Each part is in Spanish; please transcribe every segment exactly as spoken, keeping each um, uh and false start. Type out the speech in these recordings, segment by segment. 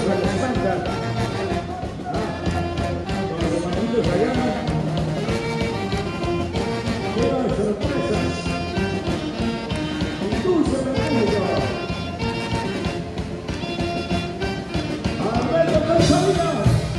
la espalda. Con los manitos allá. Nuevas sorpresas. Dulce Menéndez. Alberto Rosalía.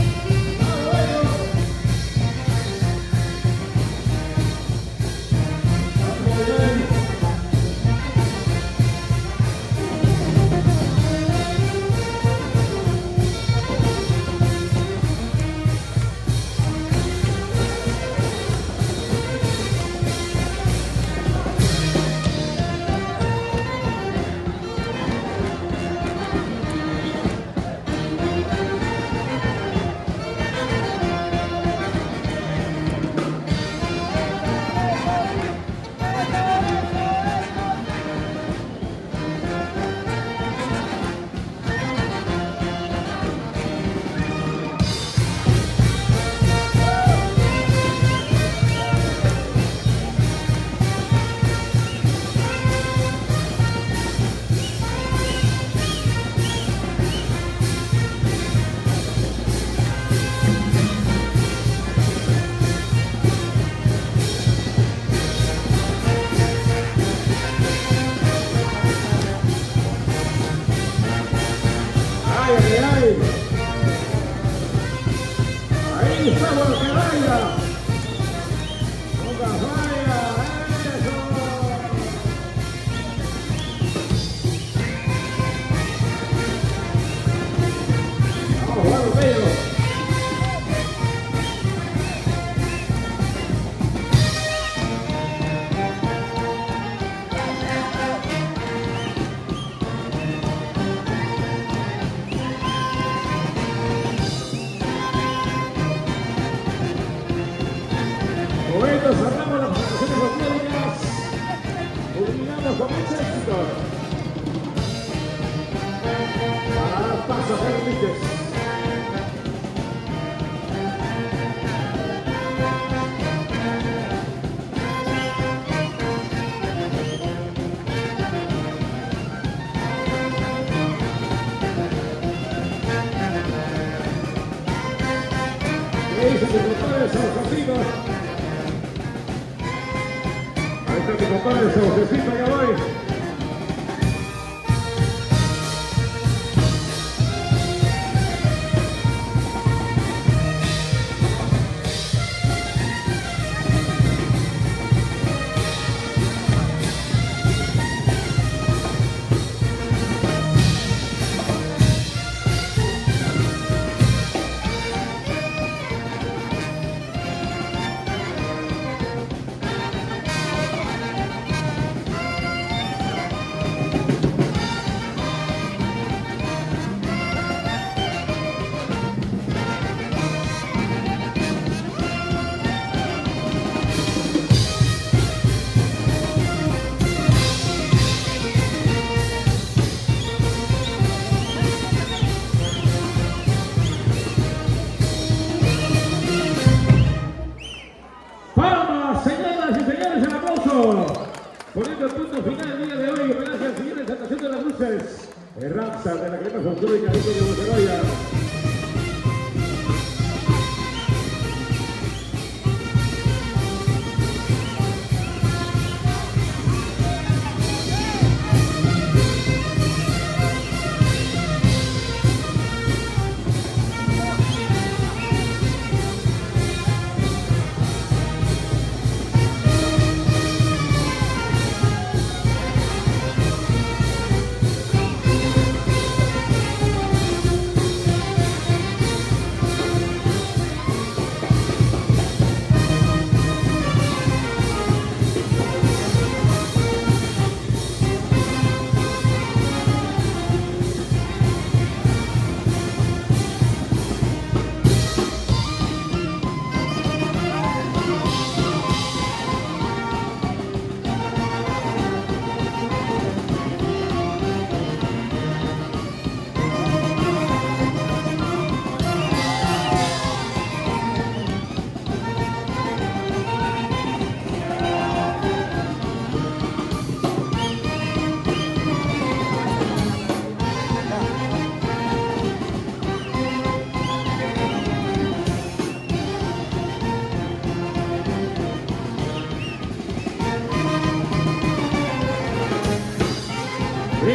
Ahí estamos, que baila. Nunca falla, eso. Vamos, vamos, bello. Cerramos las presentaciones folclóricas, culminamos con mucho éxito. Para paso a Fernández. ¿Qué dicen los doctores a los amigos? Mi compadre, ese bocecito, ya voy. Poniendo el punto final el día de hoy, homenaje al señor Exaltación de las Luces, el Rapstar de la crema folclórica de Buceroya.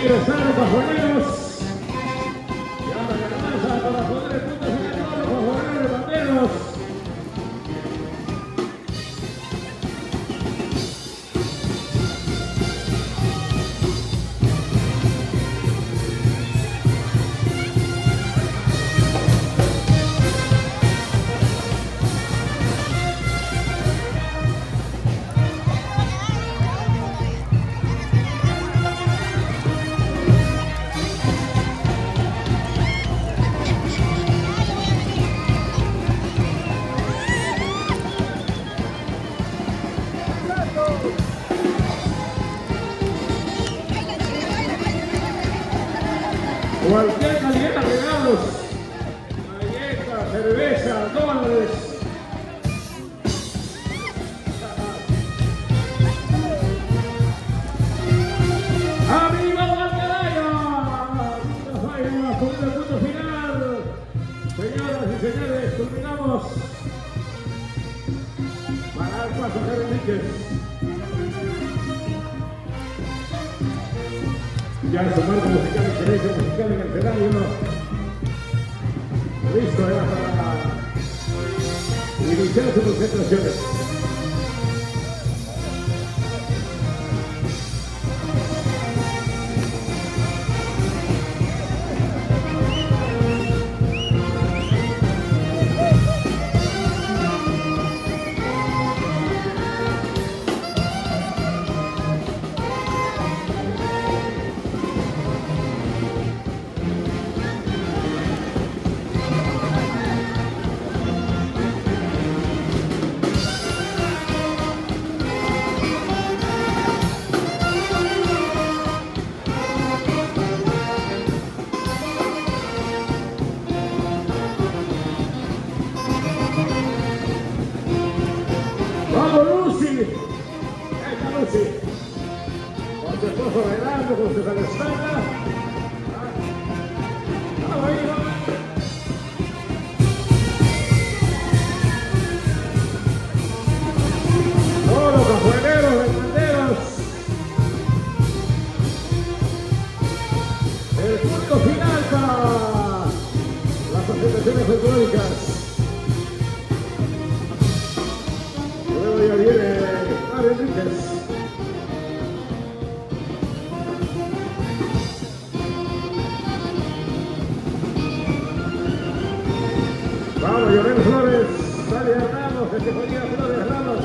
ingresaron pajoneros. Y ahora la avanza para poner el punto final de los pajoneros de banderos. Cualquier calidad de regalos, galletas, cerveza, dólares. ¡Arriba Guadalajara! ¡No falla! Con el punto final. Señoras y señores, culminamos para el paso a Jerry Enríquez. Ya en su marco musical, excelente musical en el escenario. Listo ya para iniciar sus concentraciones. ¡Vamos, Lucy! Ahí está Lucy. Con su esposo bailando, con su calestada. ¡Vamos ahí, vamos! Todos los cajueleros, banderos. El punto final para las presentaciones folclóricas. Ya viene Jerry Enríquez. Vamos, Leonel Flores, Dalia Ramos, Estefanía Flores Ramos.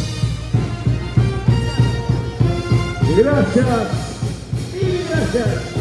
Y gracias, y gracias.